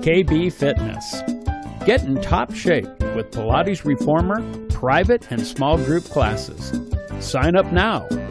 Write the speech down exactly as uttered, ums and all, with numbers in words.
K B Fitness. Get in top shape with Pilates Reformer, private and small group classes. Sign up now